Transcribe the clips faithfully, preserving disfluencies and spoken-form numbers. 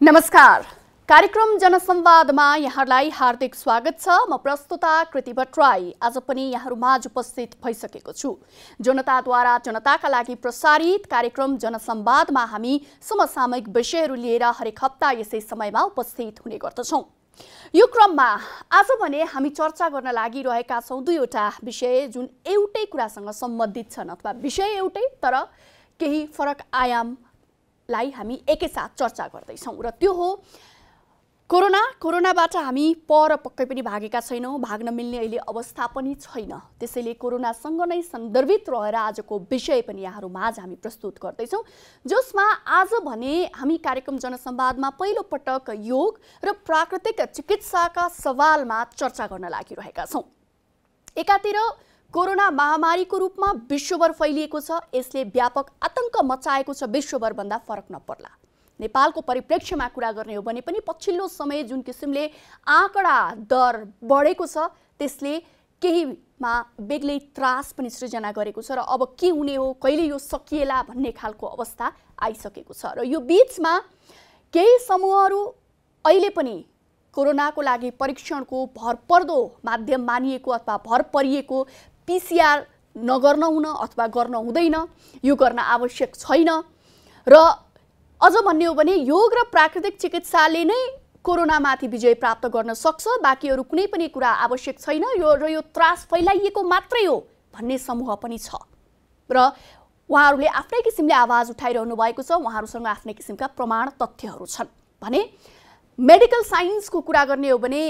नमस्कार, कार्यक्रम जनसंवादमा यहाँलाई हार्दिक स्वागत छ। म प्रस्तुता कृति भट्टराई आज पनि यहाँहरु माझ उपस्थित भइसकेको छु। जनताद्वारा जनताका लागि प्रसारित कार्यक्रम जनसंवादमा हामी समसामयिक विषयहरू लिएर हरेक हप्ता यसै समयमा उपस्थित हुने गर्दछौं। यो क्रममा आज भने हामी चर्चा गर्न लागिरहेका छौं दुईवटा विषय जुन एउटै कुरासँग सम्बन्धित छन् अथवा विषय एउटै तर केही फरक आयाम लाई हामी एकैसाथ चर्चा गर्दै छौं र त्यो हो कोरोना। कोरोनाबाट हामी पर पक्कै पनि भागेका छैनौं, भाग्न मिल्ने अहिले अवस्था पनि छैन। त्यसैले कोरोनासँग नै सन्दर्भित रहेर आजको विषय पनि यहाँहरु माझ हामी प्रस्तुत गर्दै छौं, जसमा आज भने हामी कार्यक्रम जनसंवादमा पहिलो पटक योग र प्राकृतिक चिकित्साका सवालमा चर्चा गर्न लागिरहेका छौं। एकातिर कोरोना महामारीको रूपमा विश्वभर फैलिएको छ, यसले व्यापक आतंक मचाएको छ। विश्वभर भन्दा फरक नपर्ला। नेपालको परिप्रेक्ष्यमा कुरा गर्ने हो भने पनि पछिल्लो समय जुन किसिमले आँकडा दर बढेको छ त्यसले केहीमा बेग्लै त्रास पनि सृजना गरेको छ र अब के हुने हो, कहिले यो सकिएला भन्ने खालको अवस्था आइसकेको छ। र यो बीचमा केही समूहहरू अहिले पनि कोरोनाको लागि परीक्षणको भरपर्दो माध्यम मानिएको अथवा भर परिएको पीसीआर नगर्न हुन अथवा गर्न हुँदैन, यो गर्न आवश्यक छैन र अझ भन्ने हो भने योग र प्राकृतिक चिकित्साले नै कोरोनामाथि विजय प्राप्त गर्न सक्छ, बाँकी अरु कुनै पनि कुरा आवश्यक छैन, यो र यो त्रास फैलाइएको मात्रै हो भन्ने समूह पनि छ र उहाँहरूले आफ्नै किसिमले आवाज उठाइरहनु भएको छ। उहाँहरूसँग आफ्नै किसिमका प्रमाण तथ्यहरू छन् भने मेडिकल साइन्सको कुरा गर्ने हो भने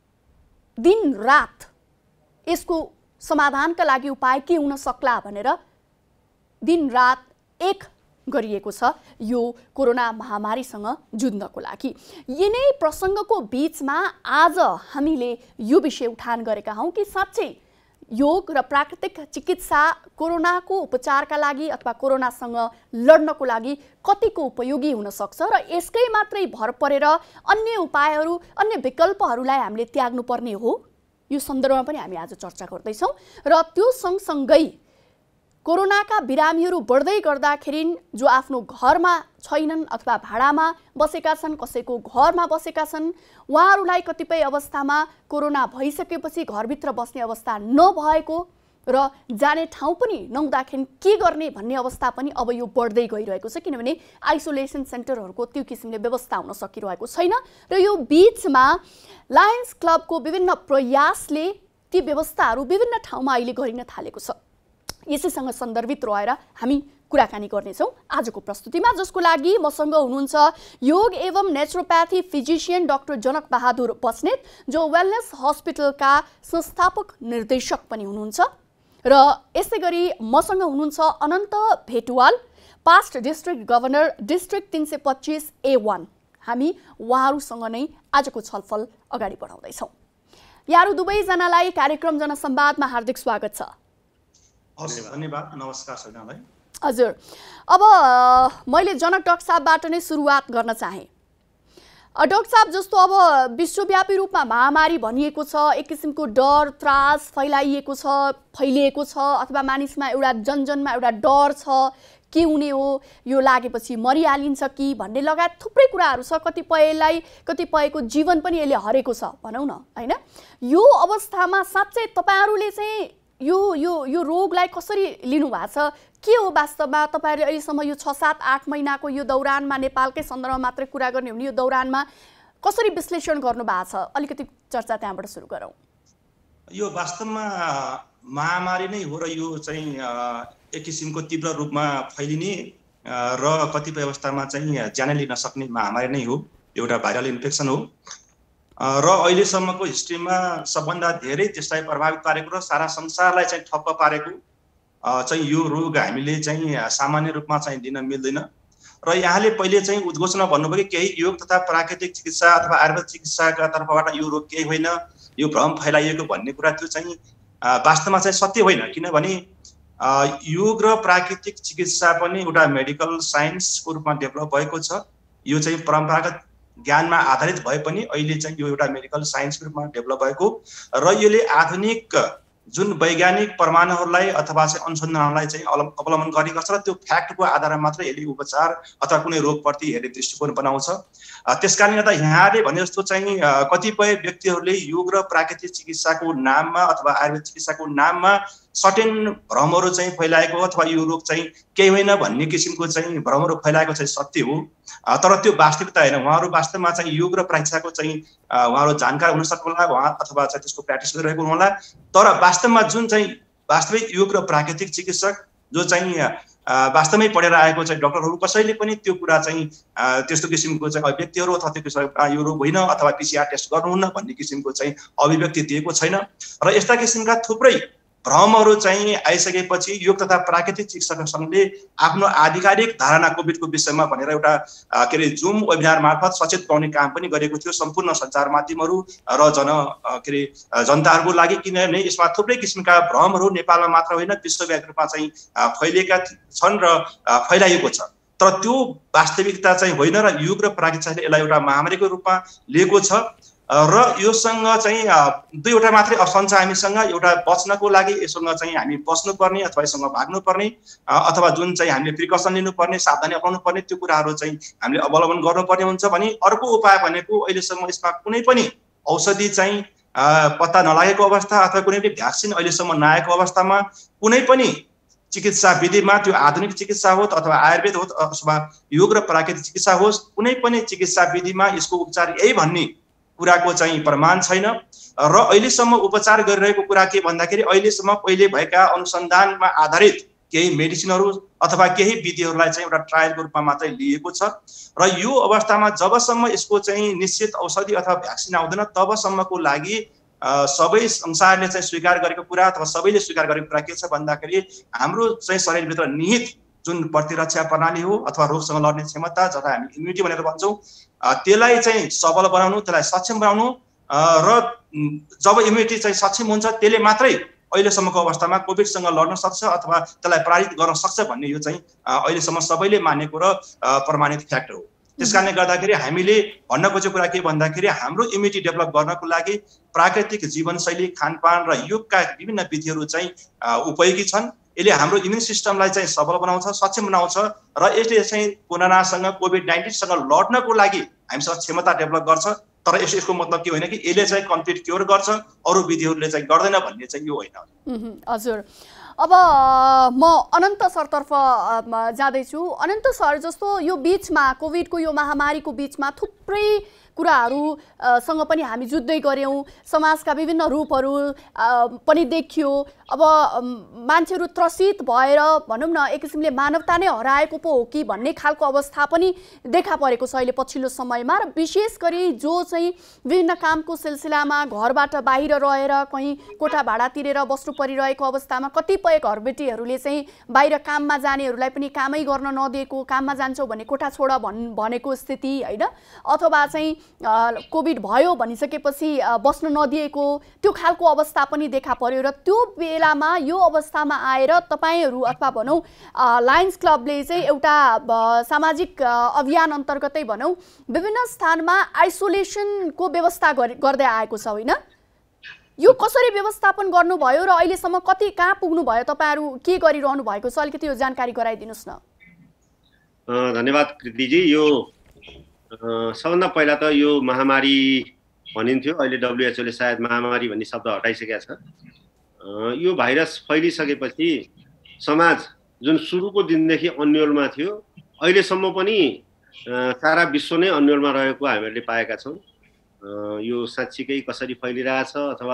दिन रात यसको समाधानका लागि उपाय के हुन सक्ला भनेर दिन रात एक गरिएको छ यो कोरोना महामारीसँग जुझ्नको लागि। यिनै प्रसंगको बीचमा आज हामीले यो विषय उठान गरेका हौं कि साँच्चै योग र प्राकृतिक चिकित्सा कोरोनाको उपचारका लागि अथवा कोरोनासँग लड्नको लागि कतिको उपयोगी हुन सक्छ र यसकै मात्रै भर परेर अन्य उपायहरू अन्य विकल्पहरूलाई हामीले त्याग्नु पर्ने हो, यो सन्दर्भमा पनि हामी आज चर्चा गर्दै छौं। र त्यो सँगसँगै कोरोनाका बिरामीहरू बढ्दै गर्दाखेरि जो आफ्नो घरमा छैनन् अथवा भाडामा बसेका छन्, कसैको घरमा बसेका छन्, उहाँहरूलाई कतिपय अवस्थामा कोरोना भइसकेपछि घरभित्र बस्ने अवस्था नभएको र जाने ठाउँ पनि नहुँदाखेरि के गर्ने भन्ने अवस्था पनि अब यो बढ्दै गइरहेको छ, किनभने आइसोलेसन सेन्टरहरूको त्यो किसिमले व्यवस्था हुन सकिरहेको छैन र यो बीचमा लायन्स क्लबको विभिन्न प्रयासले ती व्यवस्थाहरू विभिन्न ठाउँमा अहिले गरिन थालेको छ। यसैसँग सन्दर्भित रहेर हामी कुराकानी गर्नेछौँ आजको प्रस्तुतिमा, जसको लागि मसँग हुनुहुन्छ योग एवं naturopathy physician doctor Janak Bahadur Basnet, जो वेलनेस हस्पिटलका संस्थापक निर्देशक पनि हुनुहुन्छ र यसै गरी मसँग हुनुहुन्छ Ananta Bhetwal, past district governor district तीन सय पच्चीस ए वन। हामी उहाँहरूसँग नै आजको छलफल अगाडि बढाउँदैछौँ। यहाँहरू दुवैजनालाई कार्यक्रम जनसंवादमा हार्दिक स्वागत छ। धन्यवाद, नमस्कार सबैजनालाई। हजुर, अब मैले जनक डाक्टर साहबबाट नै सुरुवात गर्न चाहे। डाक्टर साहब, जस्तो अब विश्वव्यापी रूपमा महामारी भनिएको छ, एक किसिमको डर त्रास फैलाइएको छ, फैलिएको छ अथवा मानिसमा एउटा जनजनमा एउटा डर छ, के हुने हो, यो लागेपछि मरिहालिन्छ कि भन्ने लगायत थुप्रै कुराहरू छ। कतिपयलाई कतिपयको जीवन पनि यसले हरेको छ भनौँ न, हैन? यो अवस्थामा साँच्चै तपाईहरुले चाहिँ यो यो यो रोगलाई कसरी लिनु भएको छ? के हो वास्तवमा तपाईहरुले अहिलेसम्म यो छ सात आठ महिनाको यो दौरानमा, नेपालकै सन्दर्भमा मात्रै कुरा गर्ने हो भने यो दौरानमा कसरी विश्लेषण गर्नु भएको छ? अलिकति चर्चा त्यहाँबाट सुरु गरौँ। यो वास्तवमा महामारी नै हो र यो चाहिँ एक किसिमको तीव्र रूपमा फैलिने र कतिपय अवस्थामा चाहिँ ज्यानै लिन सक्ने महामारी नै हो, एउटा भाइरल इन्फेक्सन हो र अहिलेसम्मको हिस्ट्रीमा सबभन्दा धेरै त्यसलाई प्रभावित पारेको र सारा संसारलाई चाहिँ ठप्प पारेको चाहिँ यो रोग हामीले चाहिँ सामान्य रूपमा चाहिँ दिन मिल्दैन। र यहाँले पहिले चाहिँ उद्घोषणा भन्नुभयो कि केही योग तथा प्राकृतिक चिकित्सा अथवा आयुर्वेद चिकित्साका तर्फबाट यो रोग केही होइन, यो भ्रम फैलाइएको भन्ने कुरा त्यो चाहिँ वास्तवमा चाहिँ सत्य होइन। किनभने योग र प्राकृतिक चिकित्सा पनि एउटा मेडिकल साइन्सको रूपमा डेभलप भएको छ। यो चाहिँ परम्परागत ज्ञानमा आधारित भए पनि अहिले चाहिँ यो एउटा मेडिकल साइन्सको रूपमा डेभलप भएको र यसले आधुनिक जुन वैज्ञानिक प्रमाणहरूलाई अथवा चाहिँ अनुसन्धानहरूलाई चाहिँ अवलम्बन गरेको छ र त्यो फ्याक्टको आधारमा मात्र यसले उपचार अथवा कुनै रोगप्रति हेर्ने दृष्टिकोण बनाउँछ त्यसकारणले गर्दा यहाँले भने जस्तो चाहिँ कतिपय व्यक्तिहरूले योग र प्राकृतिक चिकित्साको नाममा अथवा आयुर्वेद चिकित्साको नाममा सर्टेन भ्रमहरू चाहिँ फैलाएको अथवा यो रोग चाहिँ केही होइन भन्ने किसिमको चाहिँ भ्रमहरू फैलाएको चाहिँ सत्य हो, तर त्यो वास्तविकता होइन। उहाँहरू वास्तवमा चाहिँ योग र प्राकृतिकको चाहिँ उहाँहरू जानकार हुन सक्नुहोला उहाँ अथवा चाहिँ त्यसको प्र्याक्टिस गरिरहेको हुनुहोला, तर वास्तवमा जुन चाहिँ वास्तविक योग र प्राकृतिक चिकित्सक जो चाहिँ वास्तवमै पढेर आएको चाहिँ डाक्टरहरू कसैले पनि त्यो कुरा चाहिँ त्यस्तो किसिमको चाहिँ अभिव्यक्तिहरू अथवा त्यो किसिमको यो रोग होइन अथवा पिसिआर टेस्ट गर्नुहुन्न भन्ने किसिमको चाहिँ अभिव्यक्ति दिएको छैन। र यस्ता किसिमका थुप्रै भ्रमहरू चाहिँ आइसकेपछि योग तथा प्राकृतिक चिकित्सक सङ्घले आफ्नो आधिकारिक धारणा कोभिडको विषयमा भनेर एउटा के अरे जुम वेबिनार मार्फत सचेत पाउने काम पनि गरेको थियो सम्पूर्ण सञ्चार माध्यमहरू र जन के अरे जनताहरूको लागि, किनभने यसमा थुप्रै किसिमका भ्रमहरू नेपालमा मात्र होइन विश्वव्यापी रूपमा चाहिँ फैलिएका छन् र फैलाइएको छ। तर त्यो वास्तविकता चाहिँ होइन र योग र प्राकृतिकले यसलाई एउटा महामारीको रूपमा लिएको छ र योसँग चाहिँ दुईवटा मात्रै अप्सन छ हामीसँग। एउटा बच्नको लागि यससँग चाहिँ हामी बस्नुपर्ने अथवा यससँग भाग्नुपर्ने अथवा जुन चाहिँ हामीले प्रिकसन लिनुपर्ने सावधानी अपनाउनु पर्ने त्यो कुराहरू चाहिँ हामीले अवलम्बन गर्नुपर्ने हुन्छ भने अर्को उपाय भनेको अहिलेसम्म यसमा कुनै पनि औषधि चाहिँ पत्ता नलागेको अवस्था अथवा कुनै पनि भ्याक्सिन अहिलेसम्म नआएको अवस्थामा कुनै पनि चिकित्सा विधिमा त्यो आधुनिक चिकित्सा होस् अथवा आयुर्वेद होस् अथवा योग र प्राकृतिक चिकित्सा होस् कुनै पनि चिकित्सा विधिमा यसको उपचार यही भन्ने कुराको चाहिँ प्रमाण छैन। र अहिलेसम्म उपचार गरिरहेको कुरा के भन्दाखेरि अहिलेसम्म पहिले भएका अनुसन्धानमा आधारित केही मेडिसिनहरू अथवा केही विधिहरूलाई चाहिँ एउटा ट्रायलको रूपमा मात्रै लिएको छ। र यो अवस्थामा जबसम्म यसको चाहिँ निश्चित औषधि अथवा भ्याक्सिन आउँदैन तबसम्मको लागि सबै संसारले चाहिँ स्वीकार गरेको कुरा अथवा सबैले स्वीकार गरेको कुरा के छ भन्दाखेरि हाम्रो चाहिँ शरीरभित्र निहित जुन प्रतिरक्षा प्रणाली हो अथवा रोगसँग लड्ने क्षमता जसलाई हामी इम्युनिटी भनेर भन्छौँ त्यसलाई चाहिँ सबल बनाउनु, त्यसलाई सक्षम बनाउनु र जब इम्युनिटी चाहिँ सक्षम हुन्छ त्यसले मात्रै अहिलेसम्मको अवस्थामा कोभिडसँग लड्न सक्छ अथवा त्यसलाई पराजित गर्न सक्छ भन्ने यो चाहिँ अहिलेसम्म सबैले मानेको र प्रमाणित फ्याक्ट हो। त्यसकारणले गर्दाखेरि हामीले भन्न खोजेको कुरा के भन्दाखेरि हाम्रो इम्युनिटी डेभलप गर्नको लागि प्राकृतिक जीवनशैली, खानपान र योगका विभिन्न विधिहरू चाहिँ उपयोगी छन्। यसले हाम्रो इम्युन सिस्टमलाई चाहिँ सबल बनाउँछ, सक्षम बनाउँछ र यसले चाहिँ कोरोनासँग कोभिड नाइन्टिनसँग लड्नको लागि हामीसँग क्षमता डेभलप गर्छ। तर यस यसको मतलब के होइन कि यसले चाहिँ कम्प्लिट क्योर गर्छ, अरू विधिहरूले चाहिँ गर्दैन भन्ने चाहिँ यो होइन। हजुर, अब म अनन्त सरतर्फ जाँदैछु। अनन्त सर, जस्तो यो बिचमा कोभिडको यो महामारीको बिचमा थुप्रै कुराहरूसँग पनि हामी जुझ्दै गऱ्यौँ, समाजका विभिन्न रूपहरू पनि देखियो। अब मान्छेहरू त्रसित भएर भनौँ न एक किसिमले मानवता नै हराएको पो हो कि भन्ने खालको अवस्था पनि देखा परेको छ अहिले पछिल्लो समयमा। र विशेष गरी जो चाहिँ विभिन्न कामको सिलसिलामा घरबाट बाहिर रहेर कहीँ कोठा भाडा तिरेर बस्नु परिरहेको अवस्थामा कतिपय घरबेटीहरूले चाहिँ बाहिर काममा जानेहरूलाई पनि कामै गर्न नदिएको, काममा जान्छौ भने कोठा छोड भन् भनेको स्थिति होइन, अथवा चाहिँ कोभिड भयो भनिसकेपछि बस्न नदिएको त्यो खालको अवस्था पनि देखा पर्यो। र त्यो बेलामा यो अवस्थामा आएर तपाईँहरू अथवा भनौँ लायन्स क्लबले चाहिँ एउटा सामाजिक अभियान अन्तर्गतै भनौँ विभिन्न स्थानमा आइसोलेसनको व्यवस्था गर्दै आएको छ होइन? यो कसरी व्यवस्थापन गर्नुभयो र अहिलेसम्म कति कहाँ पुग्नु भयो, तपाईँहरू के गरिरहनु भएको छ, अलिकति यो जानकारी गराइदिनुहोस् न। धन्यवाद कृतिजी। यो सबभन्दा पहिला त यो महामारी भनिन्थ्यो, अहिले डब्लुएचओले सायद महामारी भन्ने शब्द हटाइसकेका छ। यो भाइरस फैलिसकेपछि समाज जुन सुरुको दिनदेखि अन्योलमा थियो अहिलेसम्म पनि सारा विश्व नै अन्योलमा रहेको हामीहरूले पाएका छौँ। यो साँच्चीकै कसरी फैलिरहेछ अथवा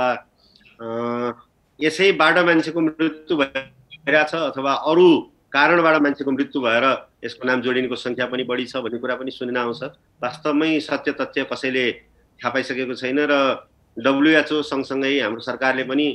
यसैबाट मान्छेको मृत्यु भइरहेछ अथवा अरू कारणबाट मान्छेको मृत्यु भएर यसको नाम जोडिनेको सङ्ख्या पनि बढी छ भन्ने कुरा पनि सुनिन आउँछ। वास्तवमै सत्य तथ्य कसैले थाहा पाइसकेको छैन र डब्लुएचओ सँगसँगै हाम्रो सरकारले पनि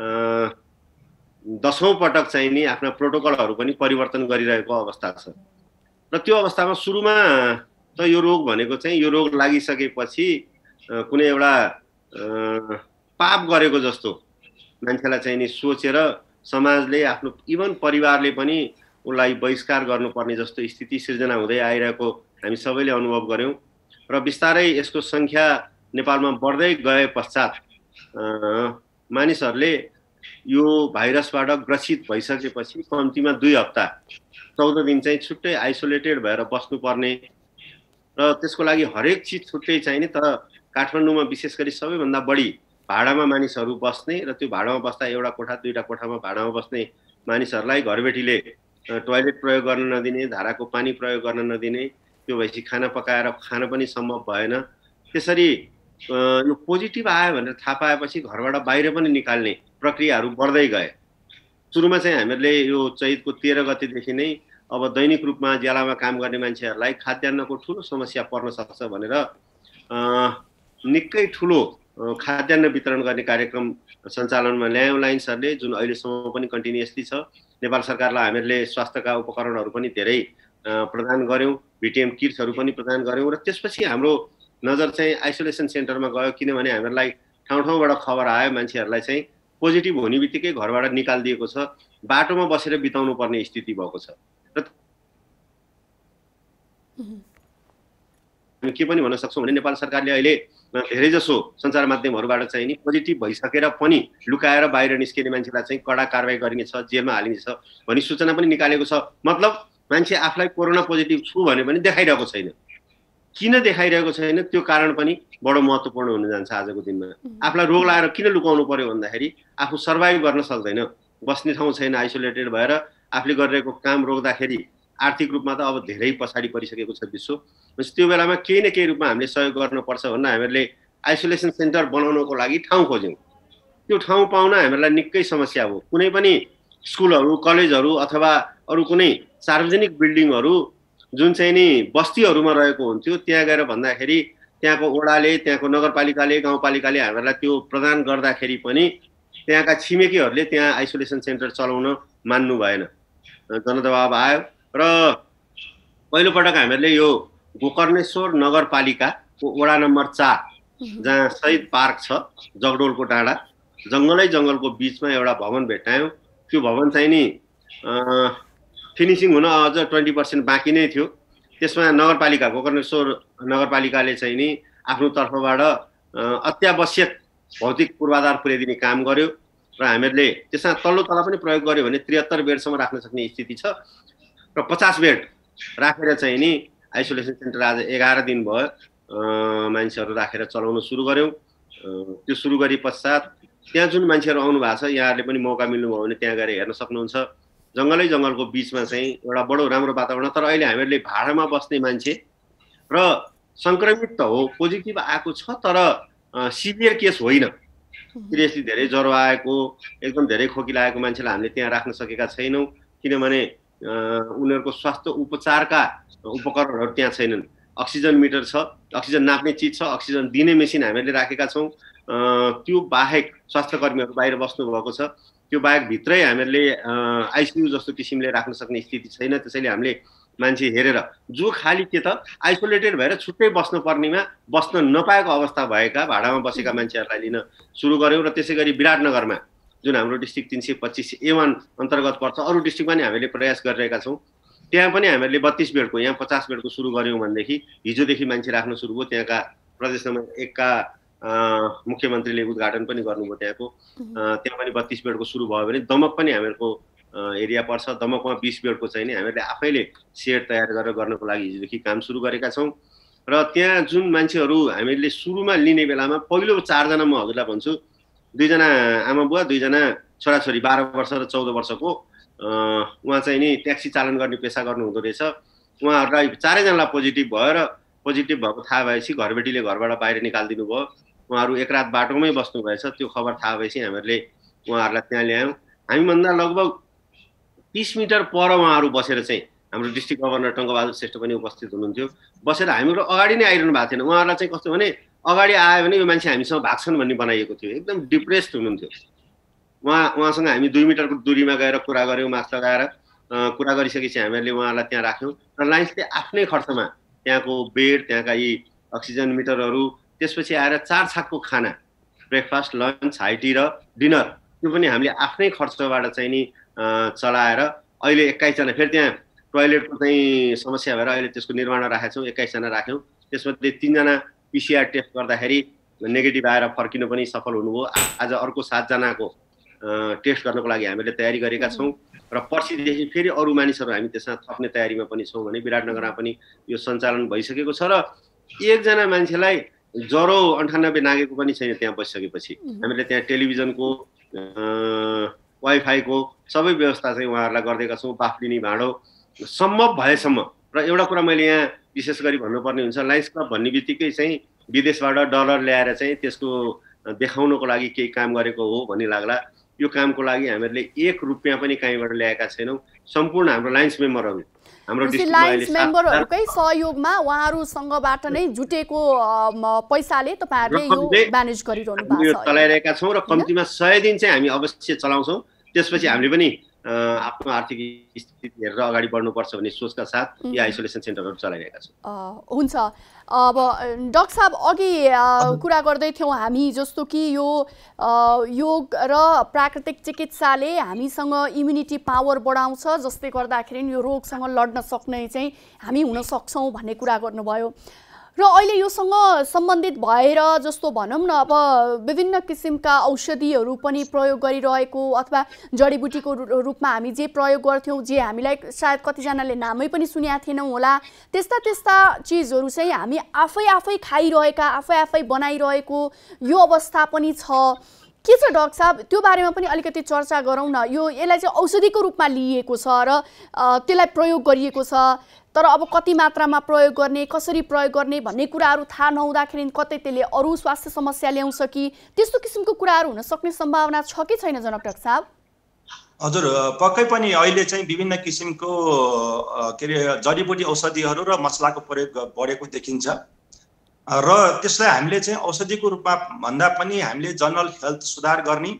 दसौँ पटक चाहिँ नि आफ्ना प्रोटोकलहरू पनि परिवर्तन गरिरहेको अवस्था छ। र त्यो अवस्थामा सुरुमा त यो रोग भनेको चाहिँ यो रोग लागिसकेपछि कुनै एउटा पाप गरेको जस्तो मान्छेलाई चाहिँ नि सोचेर समाजले आफ्नो इभन परिवारले पनि उसलाई बहिष्कार गर्नुपर्ने जस्तो स्थिति सिर्जना हुँदै आइरहेको हामी सबैले अनुभव गऱ्यौँ। र बिस्तारै यसको सङ्ख्या नेपालमा बढ्दै गए पश्चात मानिसहरूले यो भाइरसबाट ग्रसित भइसकेपछि कम्तीमा दुई हप्ता चौध दिन चाहिँ छुट्टै आइसोलेटेड भएर बस्नुपर्ने र त्यसको लागि हरेक चिज छुट्टै चाहिने। तर काठमाडौँमा विशेष गरी सबैभन्दा बढी भाडामा मानिसहरू बस्ने र त्यो भाडामा बस्दा एउटा कोठा दुईटा कोठामा भाडामा बस्ने मानिसहरूलाई घरबेटीले टोयलेट प्रयोग गर्न नदिने, धाराको पानी प्रयोग गर्न नदिने, त्यो भएपछि खाना पकाएर खान पनि सम्भव भएन। त्यसरी यो पोजिटिभ आयो भनेर थाहा पाएपछि घरबाट बाहिर पनि निकाल्ने प्रक्रियाहरू बढ्दै गए। सुरुमा चाहिँ हामीहरूले यो चैतको तेह्र गतेदेखि नै अब दैनिक रूपमा ज्यालामा काम गर्ने मान्छेहरूलाई खाद्यान्नको ठुलो समस्या पर्न सक्छ भनेर निकै ठुलो खाद्यान्न वितरण गर्ने कार्यक्रम सञ्चालनमा ल्यायौँ लाइन्सहरूले, जुन अहिलेसम्म पनि कन्टिन्युअसली छ। नेपाल सरकारलाई हामीहरूले स्वास्थ्यका उपकरणहरू पनि धेरै प्रदान गऱ्यौँ, भिटिएम किट्सहरू पनि प्रदान गऱ्यौँ। र त्यसपछि हाम्रो नजर चाहिँ आइसोलेसन सेन्टरमा गयो, किनभने हामीहरूलाई ठाउँ ठाउँबाट खबर आयो मान्छेहरूलाई चाहिँ पोजिटिभ हुने बित्तिकै घरबाट निकालिदिएको छ, बाटोमा बसेर बिताउनु पर्ने स्थिति भएको छ। र हामी के पनि भन्न सक्छौँ भने नेपाल सरकारले अहिले धेरैजसो सञ्चार माध्यमहरूबाट चाहिँ नि पोजिटिभ भइसकेर पनि लुकाएर बाहिर निस्किने मान्छेलाई चाहिँ कडा कारवाही गरिनेछ, जेलमा हालिनेछ भन्ने सूचना पनि निकालेको छ। मतलब मान्छे आफूलाई कोरोना पोजिटिभ छु भने पनि देखाइरहेको छैन। किन देखाइरहेको छैन त्यो कारण पनि बडो महत्त्वपूर्ण हुन जान्छ आजको दिनमा। आफूलाई रोग लागेर किन लुकाउनु पर्यो भन्दाखेरि आफू सर्भाइभ गर्न सक्दैन, बस्ने ठाउँ छैन, आइसोलेटेड भएर आफूले गरिरहेको काम रोक्दाखेरि आर्थिक रूपमा त अब धेरै पछाडि परिसकेको छ विश्व। त्यो बेलामा केही न केही रूपमा हामीले सहयोग गर्नुपर्छ भनेर हामीहरूले आइसोलेसन सेन्टर बनाउनको लागि ठाउँ खोज्यौँ। त्यो ठाउँ पाउन हामीहरूलाई निकै समस्या हो। कुनै पनि स्कुलहरू, कलेजहरू अथवा अरू कुनै सार्वजनिक बिल्डिङहरू जुन चाहिँ नि बस्तीहरूमा रहेको हुन्थ्यो, त्यहाँ गएर भन्दाखेरि त्यहाँको वडाले, त्यहाँको नगरपालिकाले, गाउँपालिकाले हामीहरूलाई त्यो प्रदान गर्दाखेरि पनि त्यहाँका छिमेकीहरूले त्यहाँ आइसोलेसन सेन्टर चलाउन मान्नु भएन, जनदबाब आयो। र पहिलोपटक हामीहरूले यो गोकर्णेश्वर नगरपालिकाको वडा नम्बर चार जहाँ शहीद पार्क छ, जगडोलको डाँडा, जङ्गलै जङ्गलको बिचमा एउटा भवन भेट्टायौँ। त्यो भवन चाहिँ नि फिनिसिङ हुन अझ ट्वेन्टी पर्सेन्ट बाँकी नै थियो। त्यसमा नगरपालिका, गोकर्णेश्वर नगरपालिकाले चाहिँ नि आफ्नो तर्फबाट अत्यावश्यक भौतिक पूर्वाधार पुर्याइदिने काम गर्यो र हामीहरूले त्यसमा तल्लो तला पनि प्रयोग गर्यो भने त्रिहत्तर बेडसम्म राख्न सक्ने स्थिति छ र पचास बेड राखेर चाहिँ नि आइसोलेसन सेन्टर आज एघार दिन भयो मान्छेहरू राखेर चलाउन सुरु गऱ्यौँ। त्यो सुरु गरे पश्चात त्यहाँ जुन मान्छेहरू आउनु भएको छ, यहाँहरूले पनि मौका मिल्नुभयो भने त्यहाँ गएर हेर्न सक्नुहुन्छ। जङ्गलै जङ्गलको बिचमा चाहिँ एउटा बडो राम्रो वातावरण। तर अहिले हामीहरूले भाडामा बस्ने मान्छे र सङ्क्रमित त हो, पोजिटिभ आएको छ तर सिभियर केस होइन, सिरियसली धेरै ज्वरो आएको, एकदम धेरै खोकी लागेको मान्छेलाई हामीले त्यहाँ राख्न सकेका छैनौँ, किनभने उनीहरूको स्वास्थ्य उपचारका उपकरणहरू त्यहाँ छैनन्। अक्सिजन मिटर छ, अक्सिजन नाप्ने चिज छ, अक्सिजन दिने मेसिन हामीले राखेका छौँ। त्यो बाहेक स्वास्थ्य कर्मीहरू बाहिर बस्नुभएको छ, त्यो बाहेक भित्रै हामीहरूले आइसियु जस्तो किसिमले राख्न सक्ने स्थिति छैन। त्यसैले हामीले मान्छे हेरेर जो खाली के त आइसोलेटेड भएर छुट्टै बस्नु पर्नेमा बस्न नपाएको अवस्था भएका भाडामा बसेका मान्छेहरूलाई लिन सुरु गऱ्यौँ। र त्यसै गरी विराटनगरमा जुन हाम्रो डिस्ट्रिक्ट तिन सय पच्चिस ए वान अन्तर्गत पर्छ, अरू डिस्ट्रिक्टमा पनि हामीले प्रयास गरिरहेका छौँ। त्यहाँ पनि हामीहरूले बत्तीस बेडको, यहाँ पचास बेडको सुरु गऱ्यौँ भनेदेखि हिजोदेखि मान्छे राख्न सुरु भयो। त्यहाँका प्रदेश नम्बर एकका मुख्यमन्त्रीले उद्घाटन पनि गर्नुभयो त्यहाँको। त्यहाँ पनि बत्तीस बेडको सुरु भयो भने दमक पनि हामीहरूको एरिया पर्छ, दमकमा बिस बेडको चाहिँ नि हामीले आफैले सेड तयार गरेर गर्नको लागि हिजोदेखि काम सुरु गरेका छौँ। र त्यहाँ जुन मान्छेहरू हामीले सुरुमा लिने बेलामा पहिलो चारजना म हजुरलाई भन्छु, दुईजना आमा बुवा, दुईजना छोराछोरी बाह्र वर्ष र चौध वर्षको उहाँ चाहिँ नि ट्याक्सी चालन गर्ने पेसा गर्नुहुँदो रहेछ। उहाँहरूलाई चारैजनालाई पोजिटिभ भयो र पोजिटिभ भएको थाहा भएपछि घरबेटीले घरबाट बाहिर निकालिदिनु भयो। उहाँहरू एक रात बाटोमै बस्नुभएछ। त्यो खबर थाहा भएपछि हामीहरूले उहाँहरूलाई त्यहाँ ल्यायौँ। हामीभन्दा लगभग तीस मिटर पर उहाँहरू बसेर चाहिँ हाम्रो डिस्ट्रिक्ट गभर्नर टङ्कबहादुर श्रेष्ठ पनि उपस्थित हुनुहुन्थ्यो। बसेर हामीहरू अगाडि नै आइरहनु भएको थिएन। उहाँहरूलाई चाहिँ कस्तो भने अगाडि आयो भने यो मान्छे हामीसँग भाग्छन् भन्ने बनाइएको थियो। एकदम डिप्रेस्ड हुनुहुन्थ्यो। उहाँ उहाँसँग हामी दुई मिटरको दूरीमा गएर कुरा गऱ्यौँ, मास्क लगाएर कुरा गरिसकेपछि हामीहरूले उहाँलाई त्यहाँ राख्यौँ र लाइन्सले आफ्नै खर्चमा त्यहाँको बेड, त्यहाँका यी अक्सिजन मिटरहरू, त्यसपछि आएर चार छाकको खाना, ब्रेकफास्ट, लन्च, हाई टी र डिनर, त्यो पनि हामीले आफ्नै खर्चबाट चाहिँ नि चलाएर अहिले एक्काइसजना, फेरि त्यहाँ टोयलेटको चाहिँ समस्या भएर अहिले त्यसको निर्माण राखेका छौँ। एक्काइसजना राख्यौँ। त्यसमध्ये तिनजना पिसिआर टेस्ट गर्दाखेरि नेगेटिभ आएर फर्किनु पनि सफल हुनुभयो। आज अर्को सातजनाको टेस्ट गर्नको लागि हामीले तयारी गरेका छौँ र पर्सिदेखि फेरि अरू मानिसहरू हामी त्यसमा थप्ने तयारीमा पनि छौँ भने विराटनगरमा पनि यो सञ्चालन भइसकेको छ र एकजना मान्छेलाई ज्वरो अन्ठानब्बे नागेको पनि छैन त्यहाँ बसिसकेपछि। हामीले त्यहाँ टेलिभिजनको वाइफाईको सबै व्यवस्था चाहिँ उहाँहरूलाई गरिदिएका छौँ। बाफ लिने भाँडो सम्भव भएसम्म र एउटा कुरा मैले यहाँ विशेष गरी भन्नुपर्ने हुन्छ, लायन्स क्लब भन्ने बित्तिकै चाहिँ विदेशबाट डलर ल्याएर चाहिँ त्यसको देखाउनको लागि केही काम गरेको हो भन्ने लाग्ला। यो कामको लागि हामीहरूले एक रुपियाँ पनि कहीँबाट ल्याएका छैनौँ। सम्पूर्ण हाम्रो लायन्स मेम्बरहरू हाम्रो लायन्स मेम्बरहरूकै सहयोगमा उहाँहरूसँगबाट नै जुटेको पैसाले तपाईँहरूले यो म्यानेज गरिरहनु भएको छ, चलाइरहेका छौँ र कम्तीमा सय दिन चाहिँ हामी अवश्य चलाउँछौँ। त्यसपछि हामीले पनि आफ्नो आर्थिक स्थिति हेरेर अगाडि बढ्नुपर्छ भन्ने सोचका साथ यी आइसोलेसन सेन्टरहरू चलाइरहेका छौँ। हुन्छ। अब डाक्टर साहब अघि कुरा गर्दै थियौँ हामी जस्तो कि यो योग र प्राकृतिक चिकित्साले हामीसँग इम्युनिटी पावर बढाउँछ, जसले गर्दाखेरि यो रोगसँग लड्न सक्ने चाहिँ हामी हुन सक्छौँ भन्ने कुरा गर्नुभयो र अहिले योसँग सम्बन्धित भएर जस्तो भनौँ न अब विभिन्न किसिमका औषधिहरू पनि प्रयोग गरिरहेको अथवा जडीबुटीको रूपमा हामी जे प्रयोग गर्थ्यौँ, जे हामीलाई सायद कतिजनाले नामै पनि सुनेका थिएनौँ होला, त्यस्ता त्यस्ता चिजहरू चाहिँ हामी आफै आफै खाइरहेका आफै आफै बनाइरहेको यो अवस्था पनि छ के छ डाक्टर साहब? त्यो बारेमा पनि अलिकति चर्चा गरौँ न। यो यसलाई चाहिँ औषधिको रूपमा लिइएको छ र त्यसलाई प्रयोग गरिएको छ, तर अब कति मात्रामा प्रयोग गर्ने, कसरी प्रयोग गर्ने भन्ने कुराहरू थाहा नहुँदाखेरि कतै त्यसले अरू स्वास्थ्य समस्या ल्याउँछ कि त्यस्तो किसिमको कुराहरू हुन सक्ने सम्भावना छ कि छैन जनक डाक्टर साहब? हजुर, पक्कै पनि अहिले चाहिँ विभिन्न किसिमको के अरे जडीबुटी औषधिहरू र मसलाको प्रयोग बढेको देखिन्छ र त्यसलाई हामीले चाहिँ औषधिको रूपमा भन्दा पनि हामीले जनरल हेल्थ सुधार गर्ने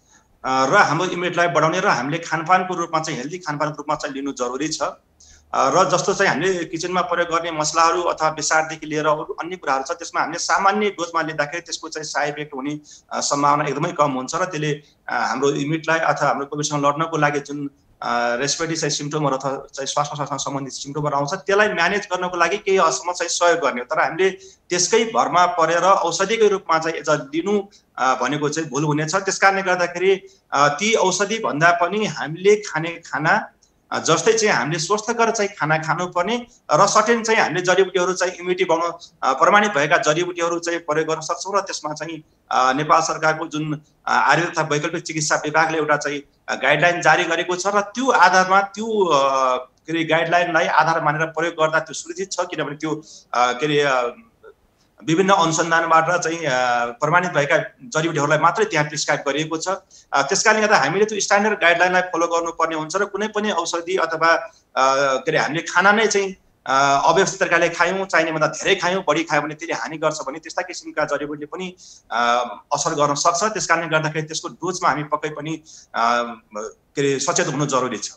र हाम्रो इम्युनिटीलाई बढाउने र हामीले खानपानको रूपमा चाहिँ हेल्दी खानपानको रूपमा चाहिँ लिनु जरुरी छ। र जस्तो चाहिँ हामीले किचनमा प्रयोग गर्ने मसलाहरू अथवा बेसारदेखि लिएर अरू अन्य कुराहरू छ त्यसमा हामीले सामान्य डोजमा लिँदाखेरि त्यसको चाहिँ साइड इफेक्ट हुने सम्भावना एकदमै कम हुन्छ र त्यसले हाम्रो इम्युनिटीलाई अथवा हाम्रो कोभिडसँग लड्नको लागि जुन रेस्पिरेटरी चाहिँ सिम्पटमहरू अथवा चाहिँ श्वास प्रश्वाससँग सम्बन्धित सिम्पटमहरू आउँछ त्यसलाई म्यानेज गर्नको लागि केही हदसम्म चाहिँ सहयोग गर्ने हो। तर हामीले त्यसकै भरमा परेर औषधिकै रूपमा चाहिँ एज लिनु भनेको चाहिँ भुल हुनेछ। त्यस कारणले गर्दाखेरि ती औषधि भन्दा पनि हामीले खाने खाना जस्तै चाहिँ हामीले स्वस्थकर चाहिँ खाना खानुपर्ने र सर्टेन चाहिँ हामीले जडीबुटीहरू चाहिँ इम्युनिटी बढाउन प्रमाणित भएका जडीबुटीहरू चाहिँ प्रयोग गर्न सक्छौँ र त्यसमा चाहिँ नेपाल सरकारको जुन आयुर्वेद तथा वैकल्पिक चिकित्सा विभागले एउटा चाहिँ गाइडलाइन जारी गरेको छ र त्यो आधारमा त्यो के अरे गाइडलाइनलाई आधार मानेर प्रयोग गर्दा त्यो सुरक्षित छ, किनभने त्यो के अरे विभिन्न अनुसन्धानबाट चाहिँ प्रमाणित भएका जडीबुटीहरूलाई मात्रै त्यहाँ प्रिस्क्राइब गरिएको छ। त्यसकारणले गर्दा हामीले त्यो स्ट्यान्डर्ड गाइडलाइनलाई फलो गर्नुपर्ने हुन्छ र कुनै पनि औषधि अथवा के अरे हामीले खाना नै चाहिँ अव्यवस्थित तरिकाले खायौँ, चाहिने भन्दा धेरै खायौँ, बढी खायौँ भने त्यसले हानि गर्छ भने त्यस्ता किसिमका जडीबुटीले पनि असर गर्न सक्छ। त्यस कारणले गर्दाखेरि त्यसको डोजमा हामी पक्कै पनि के अरे सचेत हुनु जरुरी छ।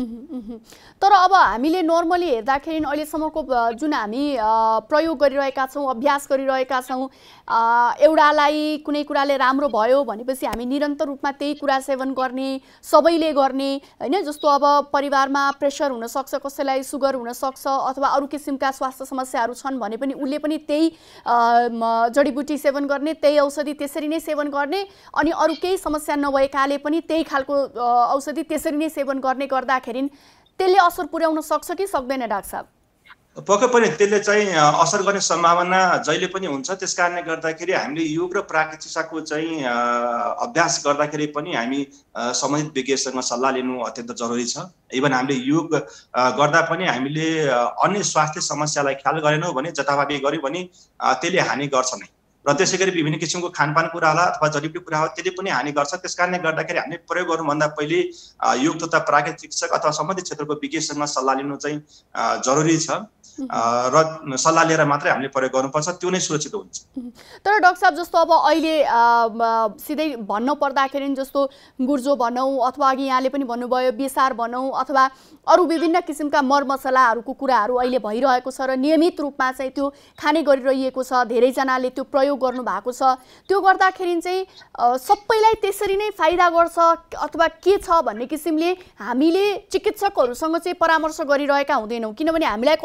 तर अब हामीले नर्मली हेर्दाखेरि अहिलेसम्मको जुन हामी प्रयोग गरिरहेका छौँ, अभ्यास गरिरहेका छौँ, एउटालाई कुनै कुराले राम्रो भयो भनेपछि हामी निरन्तर रूपमा त्यही कुरा सेवन गर्ने, सबैले गर्ने हैन। जस्तो अब परिवारमा प्रेसर हुनसक्छ, कसैलाई सुगर हुनसक्छ अथवा अरू किसिमका स्वास्थ्य समस्याहरू छन् भने पनि उसले पनि त्यही जडीबुटी सेवन गर्ने, त्यही औषधि त्यसरी नै सेवन गर्ने, अनि अरू केही समस्या नभएकाले पनि त्यही खालको औषधि त्यसरी नै सेवन गर्ने गर्दाखेरि त्यसले असर पुर्याउन सक्छ कि सक्दैन डाक्टर साहब? पक्कै पनि त्यसले चाहिँ असर गर्ने सम्भावना जहिले पनि हुन्छ। त्यस कारणले गर्दाखेरि हामीले योग र प्राकृतिक चिकित्साको चाहिँ अभ्यास गर्दाखेरि पनि हामी सम्बन्धित विज्ञसँग सल्लाह लिनु अत्यन्त जरुरी छ। इभन हामीले योग गर्दा पनि हामीले अन्य स्वास्थ्य समस्यालाई ख्याल गरेनौँ भने, जताभावी गर्यो भने त्यसले हानि गर्छ नै, र त्यसै गरी विभिन्न किसिमको खानपान कुरा होला अथवा जडीबुटी कुरा हो त्यसले पनि हानि गर्छ। त्यस कारणले गर्दाखेरि हामीले प्रयोग गर्नुभन्दा पहिले योग तथा प्राकृतिक चिकित्सक अथवा सम्बन्धित क्षेत्रको विज्ञसँग सल्लाह लिनु चाहिँ जरुरी छ र सल्लाह लिएर मात्रै हामीले प्रयोग गर्नुपर्छ, त्यो नै सुरक्षित हुन्छ। तर डाक्टर साहब जस्तो अब अहिले सिधै भन्न पर्दाखेरि जस्तो गुर्जो भनौँ अथवा अघि यहाँले पनि भन्नुभयो बेसार भनौँ अथवा अरू विभिन्न किसिमका मरमसलाहरूको कुराहरू अहिले भइरहेको छ र नियमित रूपमा चाहिँ त्यो खाने गरिरहेको छ, धेरैजनाले त्यो प्रयोग गर्नु भएको छ। त्यो गर्दाखेरि चाहिँ सबैलाई त्यसरी नै फाइदा गर्छ अथवा के छ भन्ने किसिमले हामीले चिकित्सकहरूसँग चाहिँ परामर्श गरिरहेका हुँदैनौँ, किनभने हामीलाई कस्तो छ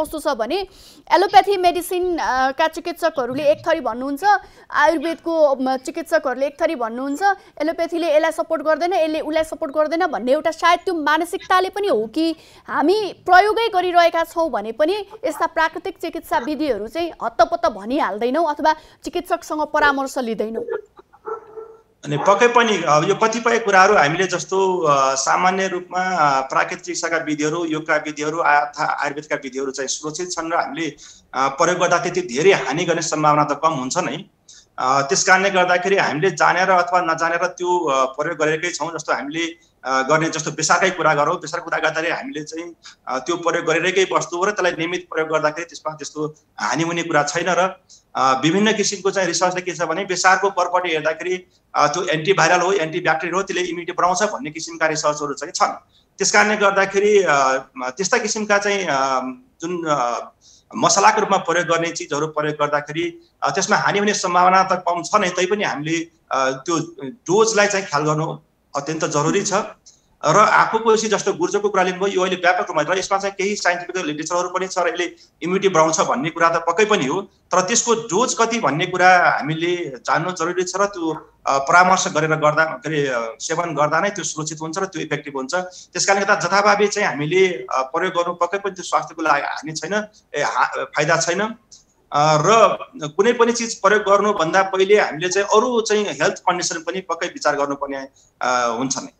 भने एलोप्याथी मेडिसिन का चिकित्सकहरूले एक थरी भन्नुहुन्छ, आयुर्वेदको चिकित्सकहरूले एक थरी भन्नुहुन्छ, एलोप्याथीले यसलाई सपोर्ट गर्दैन, यसले उसलाई सपोर्ट गर्दैन भन्ने एउटा सायद त्यो मानसिकताले पनि हो कि हामी प्रयोगै गरिरहेका छौँ भने पनि यस्ता प्राकृतिक चिकित्सा विधिहरू चाहिँ हत्तपत्त भनिहाल्दैनौँ अथवा चिकित्सकसँग परामर्श लिँदैनौँ। अनि पक्कै पनि यो कतिपय कुराहरू हामीले जस्तो सामान्य रूपमा प्राकृतिक चिकित्साका विधिहरू, योगका विधिहरू अथवा आयुर्वेदका विधिहरू चाहिँ सुरक्षित छन् र हामीले प्रयोग गर्दा त्यति धेरै हानि गर्ने सम्भावना त कम हुन्छ नै। त्यस कारणले गर्दाखेरि हामीले जानेर अथवा नजानेर त्यो प्रयोग गरेकै छौँ। जस्तो हामीले गर्ने जस्तो बेसारकै कुरा गरौँ, बेसारको कुरा गर्दाखेरि हामीले चाहिँ त्यो प्रयोग गरिरहेकै वस्तु हो र त्यसलाई नियमित प्रयोग गर्दाखेरि त्यसमा त्यस्तो हानि हुने कुरा छैन। र विभिन्न किसिमको चाहिँ रिसर्चले के छ भने बेसारको पर्पट हेर्दाखेरि त्यो एन्टिभाइरल हो, एन्टिब्याक्टेरियल हो, त्यसले इम्युनिटी बढाउँछ भन्ने किसिमका रिसर्चहरू चाहिँ छन्। त्यस कारणले गर्दाखेरि त्यस्ता किसिमका चाहिँ जुन मसलाको रूपमा प्रयोग गर्ने चिजहरू प्रयोग गर्दाखेरि त्यसमा हानि हुने सम्भावना त कम छ नै, तैपनि हामीले त्यो डोजलाई चाहिँ ख्याल गर्नु अत्यन्त जरुरी छ। र आँखको कोसी जस्तो गुर्जोको कुरा लिनुभयो, यो अहिले व्यापक रूपमा र यसमा चाहिँ केही साइन्टिफिक लिटरेचरहरू पनि छ र यसले इम्युनिटी बढाउँछ भन्ने कुरा त पक्कै पनि हो, तर त्यसको डोज कति भन्ने कुरा हामीले जान्नु जरुरी छ र त्यो परामर्श गरेर गर्दा के अरे सेवन गर्दा नै त्यो सुरक्षित हुन्छ र त्यो इफेक्टिभ हुन्छ। त्यस कारणले गर्दा जथाभावी चाहिँ हामीले प्रयोग गर्नु पक्कै पनि त्यो स्वास्थ्यको लागि हानि छैन, फाइदा छैन। र कुनै पनि चिज प्रयोग गर्नुभन्दा पहिले हामीले चाहिँ अरू चाहिँ हेल्थ कन्डिसन पनि पक्कै विचार गर्नुपर्ने हुन्छ नै।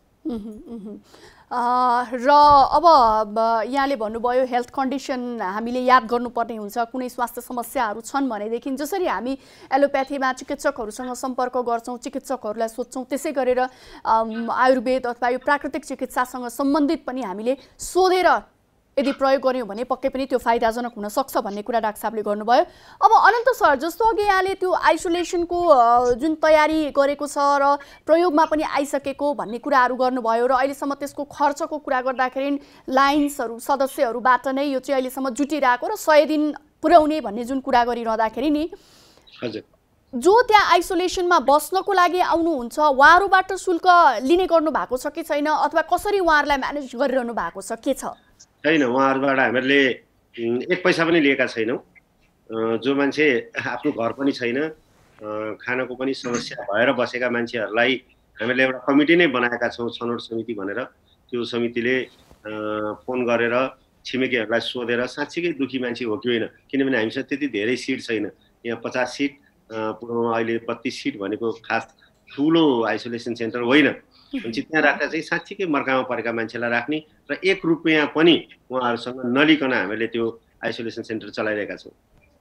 र अब यहाँले भन्नुभयो हेल्थ कन्डिसन हामीले याद गर्नुपर्ने हुन्छ। कुनै स्वास्थ्य समस्याहरू छन् भनेदेखि जसरी हामी एलोप्याथीमा चिकित्सकहरूसँग सम्पर्क गर्छौँ, चिकित्सकहरूलाई सोध्छौँ, त्यसै गरेर आयुर्वेद अथवा यो प्राकृतिक चिकित्सासँग सम्बन्धित पनि हामीले सोधेर यदि प्रयोग गर्यौँ भने पक्कै पनि त्यो फाइदाजनक हुन सक्छ भन्ने कुरा डाक्टर साहबले गर्नुभयो। अब अनन्त सर, जस्तो अघि यहाँले त्यो आइसोलेसनको जुन तयारी गरेको छ र प्रयोगमा पनि आइसकेको भन्ने कुराहरू गर्नुभयो र अहिलेसम्म त्यसको खर्चको कुरा गर्दाखेरि लाइन्सहरू सदस्यहरूबाट नै यो चाहिँ अहिलेसम्म जुटिरहेको र सय दिन पुर्याउने भन्ने जुन कुरा गरिरहँदाखेरि नि हजुर जो त्यहाँ आइसोलेसनमा बस्नको लागि आउनुहुन्छ उहाँहरूबाट शुल्क लिने गर्नु भएको छ कि छैन, अथवा कसरी उहाँहरूलाई म्यानेज गरिरहनु भएको छ, के छ? छैन, उहाँहरूबाट हामीले एक पैसा पनि लिएका छैनौँ। जो मान्छे आफ्नो घर पनि छैन, खानको पनि समस्या भएर बसेका मान्छेहरूलाई हामीले एउटा कमिटी नै बनाएका छौँ, छनौट समिति भनेर। त्यो समितिले फोन गरेर छिमेकीहरूलाई सोधेर साँच्चीकै दुखी मान्छे हो कि होइन, किनभने हामीसँग त्यति धेरै सिट छैन। यहाँ पचास सिट, अहिले बत्तिस सिट भनेको खास ठुलो आइसोलेसन सेन्टर होइन। भनेपछि त्यहाँ राख्दा चाहिँ साँच्चीकै मर्कामा परेका मान्छेलाई राख्ने र एक रुपियाँ पनि उहाँहरूसँग नलिकन हामीले त्यो आइसोलेसन सेन्टर चलाइरहेका छौँ।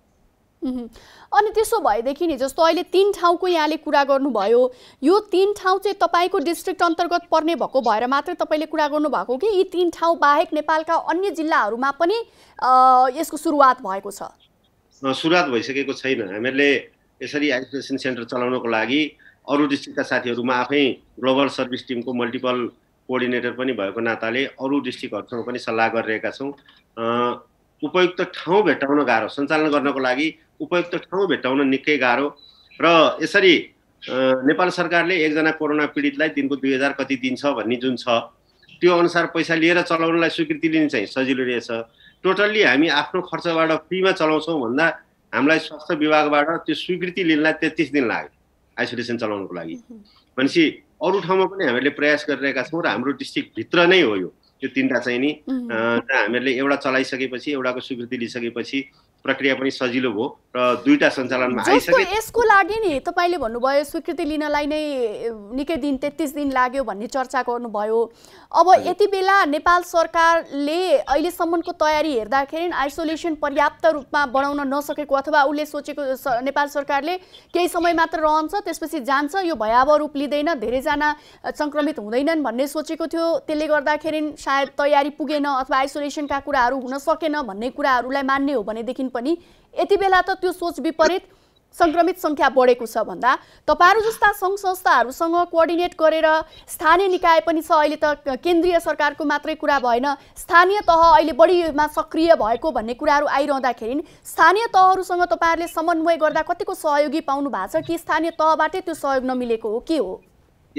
अनि त्यसो भएदेखि नि जस्तो अहिले तीन ठाउँको यहाँले कुरा गर्नुभयो, यो तीन ठाउँ चाहिँ तपाईँको डिस्ट्रिक्ट अन्तर्गत पर्ने भएको भएर मात्रै तपाईँले कुरा गर्नुभएको कि यी तीन ठाउँ बाहेक नेपालका अन्य जिल्लाहरूमा पनि यसको सुरुवात भएको छ? सुरुवात भइसकेको छैन। हामीहरूले यसरी आइसोलेसन सेन्टर चलाउनको लागि अरू डिस्ट्रिक्टका साथीहरूमा आफै ग्लोबल सर्भिस टिमको मल्टिपल कोअर्डिनेटर पनि भएको नाताले अरू डिस्ट्रिक्टहरूसँग पनि सल्लाह गरिरहेका छौँ। उपयुक्त ठाउँ भेट्टाउन गाह्रो, सञ्चालन गर्नको लागि उपयुक्त ठाउँ भेट्टाउन निकै गाह्रो। र यसरी नेपाल सरकारले एकजना कोरोना पीडितलाई दिनको दुई हजार कति दिन्छ भन्ने जुन छ त्यो अनुसार पैसा लिएर चलाउनलाई स्वीकृति लिने चाहिँ सजिलो रहेछ। टोटल्ली हामी आफ्नो खर्चबाट फ्रीमा चलाउँछौँ भन्दा हामीलाई स्वास्थ्य विभागबाट त्यो स्वीकृति लिनलाई तेत्तिस दिन लाग्यो आइसोलेसन चलाउनको लागि। भनेपछि अरू ठाउँमा पनि हामीले प्रयास गरिरहेका छौँ र हाम्रो डिस्ट्रिक्टभित्र नै हो यो यो तिनवटा चाहिँ नि। हामीहरूले एउटा चलाइसकेपछि, एउटाको स्वीकृति लिइसकेपछि प्रक्रिया पनि सजिलो भयो र दुईटा सञ्चालनमा आइसके। यसको लागि नि तपाईँले भन्नुभयो स्वीकृति लिनलाई नै निकै दिन तेत्तिस दिन लाग्यो भन्ने चर्चा गर्नुभयो। अब यति बेला नेपाल सरकारले अहिलेसम्मको तयारी हेर्दाखेरि आइसोलेसन पर्याप्त रूपमा बढाउन नसकेको अथवा उसले सोचेको नेपाल सरकारले केही समय मात्र रहन्छ त्यसपछि जान्छ, यो भयावह रूप लिँदैन, धेरैजना सङ्क्रमित हुँदैनन् भन्ने सोचेको थियो। त्यसले गर्दाखेरि सायद तयारी पुगेन अथवा आइसोलेसनका कुराहरू हुन सकेन भन्ने कुराहरूलाई मान्ने हो भनेदेखि पनि यति बेला त त्यो सोच विपरीत संक्रमित संख्या बढेको छ भन्दा तपाईहरु जस्ता संघ संस्थाहरूसँग कोअर्डिनेट गरेर स्थानीय निकाय पनि छ, अहिले त केन्द्रीय सरकारको मात्रै कुरा भएन, स्थानीय तह अहिले बढीमा सक्रिय भएको भन्ने कुराहरू आइरहँदाखेरि स्थानीय तहहरूसँग तपाईहरुले समन्वय गर्दा कतिको सहयोगी पाउनु भएको छ कि स्थानीय तहबाटै त्यो सहयोग नमिलेको हो के हो?